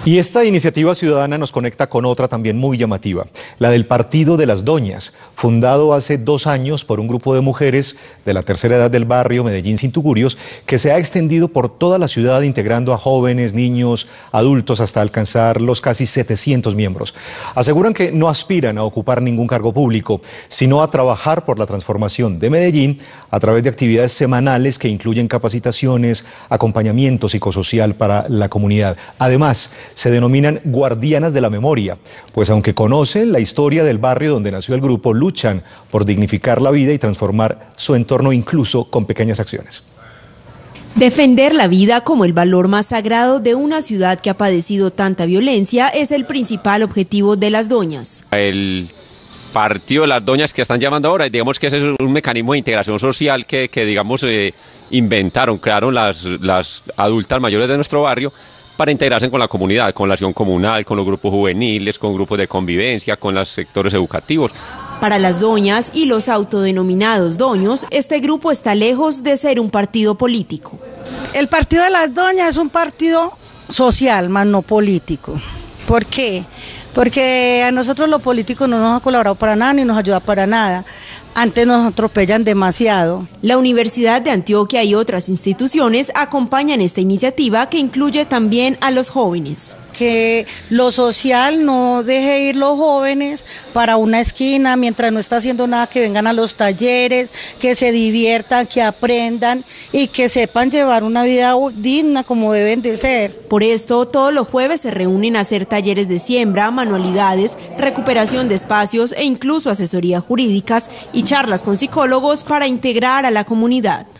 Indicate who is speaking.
Speaker 1: Y esta iniciativa ciudadana nos conecta con otra también muy llamativa, la del Partido de las Doñas, fundado hace 2 años por un grupo de mujeres de la tercera edad del barrio Medellín sin tugurios, que se ha extendido por toda la ciudad integrando a jóvenes, niños, adultos hasta alcanzar los casi 700 miembros. Aseguran que no aspiran a ocupar ningún cargo público, sino a trabajar por la transformación de Medellín a través de actividades semanales que incluyen capacitaciones, acompañamiento psicosocial para la comunidad. Además, se denominan guardianas de la memoria, pues aunque conocen la historia del barrio donde nació el grupo, luchan por dignificar la vida y transformar su entorno incluso con pequeñas acciones.
Speaker 2: Defender la vida como el valor más sagrado de una ciudad que ha padecido tanta violencia es el principal objetivo de las doñas. El
Speaker 3: Partido de las Doñas que están llamando ahora, digamos que ese es un mecanismo de integración social que digamos, crearon las adultas mayores de nuestro barrio para integrarse con la comunidad, con la acción comunal, con los grupos juveniles, con grupos de convivencia, con los sectores educativos.
Speaker 2: Para las doñas y los autodenominados doños, este grupo está lejos de ser un partido político.
Speaker 4: El Partido de las Doñas es un partido social, más no político. ¿Por qué? Porque a nosotros lo político no nos ha colaborado para nada ni nos ayuda para nada. Antes nos atropellan demasiado.
Speaker 2: La Universidad de Antioquia y otras instituciones acompañan esta iniciativa que incluye también a los jóvenes.
Speaker 4: Que lo social no deje ir los jóvenes para una esquina mientras no está haciendo nada, que vengan a los talleres, que se diviertan, que aprendan y que sepan llevar una vida digna como deben de ser.
Speaker 2: Por esto, todos los jueves se reúnen a hacer talleres de siembra, manualidades, recuperación de espacios e incluso asesorías jurídicas y charlas con psicólogos para integrar a la comunidad.